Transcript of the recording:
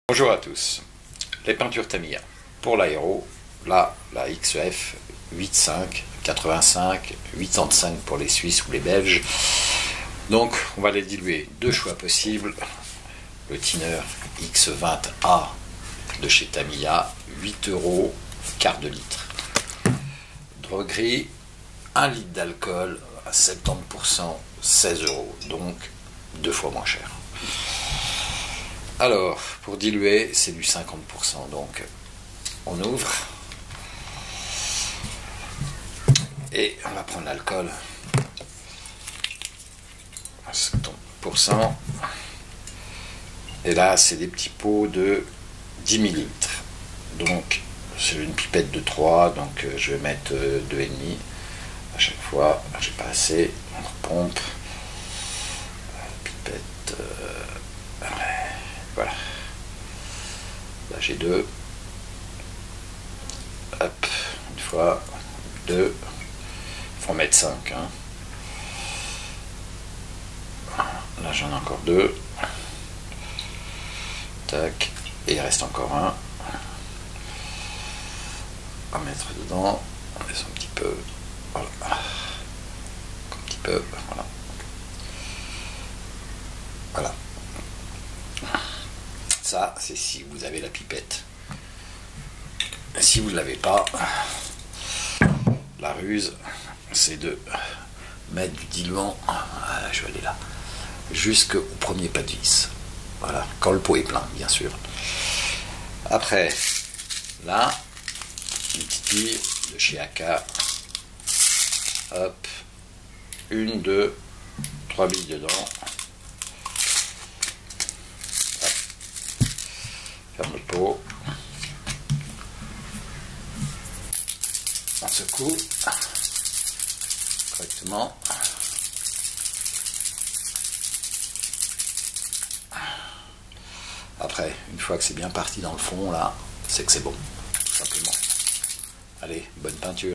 Bonjour à tous, les peintures Tamiya. Pour l'aéro, là, la XF 85, 85, 85 pour les Suisses ou les Belges. Donc, on va les diluer. Deux choix possibles. Le Thinner X20A de chez Tamiya, 8 €, quart de litre. Droguerie, 1 litre d'alcool à 70%, 16 €, donc 2 fois moins cher. Alors, pour diluer, c'est du 50%, donc on ouvre et on va prendre l'alcool à 70%, et là c'est des petits pots de 10 millilitres, donc c'est une pipette de 3, donc je vais mettre 2,5 à chaque fois. J'ai pas assez, on repompe, pipette, voilà, là j'ai 2, hop, une fois, 2, il faut en mettre 5, hein. Là j'en ai encore 2, tac, et il reste encore un à mettre dedans. On laisse un petit peu, voilà, un petit peu, voilà, voilà. Ça, c'est si vous avez la pipette. Si vous ne l'avez pas, la ruse, c'est de mettre du diluant, je vais aller là, jusqu'au premier pas de vis. Voilà, quand le pot est plein, bien sûr. Après, là, une petite bille de chez AK. Hop, 1, 2, 3 billes dedans. Ferme le pot, on secoue correctement. Après, une fois que c'est bien parti dans le fond, là, c'est que c'est bon, tout simplement. Allez, bonne peinture.